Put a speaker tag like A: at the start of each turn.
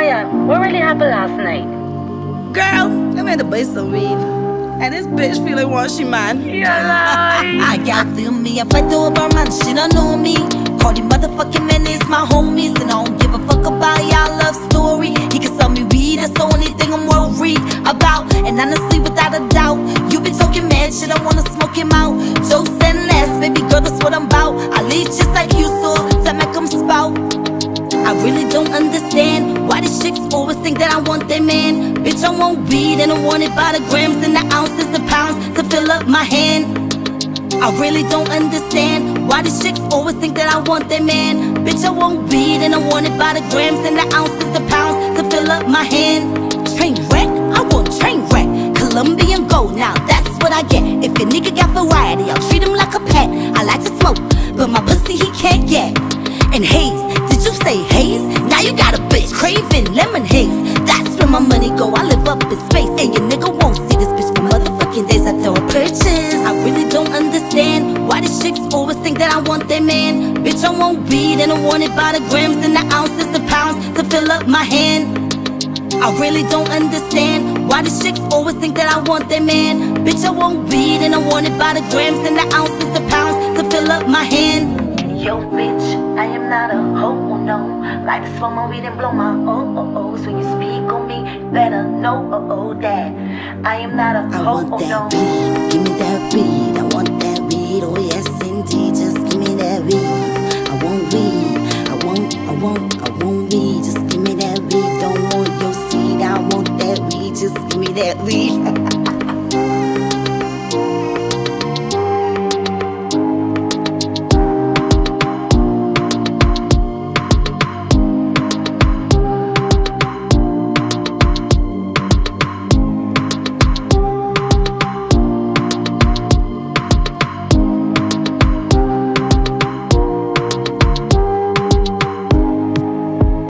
A: Kamiah, what really happened last night?
B: Girl, I made a buy some weed, and this bitch feeling what she man.
C: I got feel me, I fight over man, she don't know me. Call the motherfucking men, it's my homies, and I don't give a fuck about y'all love story. He can sell me weed, that's the only thing I'm worried about. And honestly, without a doubt, you been talking mad shit, I wanna smoke him out. Jokes and laughs, baby girl, that's what I'm about. I leave just like you saw, time I come spout. I really don't understand why these chicks always think that I want their man. Bitch, I want weed and I want it by the grams and the ounces, the pounds to fill up my hand. I really don't understand why these chicks always think that I want their man. Bitch, I want weed and I want it by the grams and the ounces, the pounds to fill up my hand. Train wreck, I want train wreck. Colombian gold, now that's what I get. If a nigga got variety, I'll treat him like a pet. I like to smoke, but my pussy he can't get. And haze, did you say haze? Now you got a bitch craving lemon haze. That's where my money go, I live up in space. And your nigga won't see this bitch for motherfucking days after a purchase. I really don't understand why these chicks always think that I want their man. Bitch, I want weed and I want it by the grams and the ounces, the pounds to fill up my hand. I really don't understand why these chicks always think that I want their man. Bitch, I want weed and I want it by the grams and the ounces, the pounds to fill up my hand.
A: Yo, bitch, I am not a hoe, no. Like to smoke my weed and blow my oh. So you speak on me, better know that I am not a hoe,
C: I want that weed, give me that weed. I want that weed, oh yes indeed. Just give me that weed. I want weed, I want weed. Just give me that weed. Don't want your seed, I want that weed. Just give me that weed.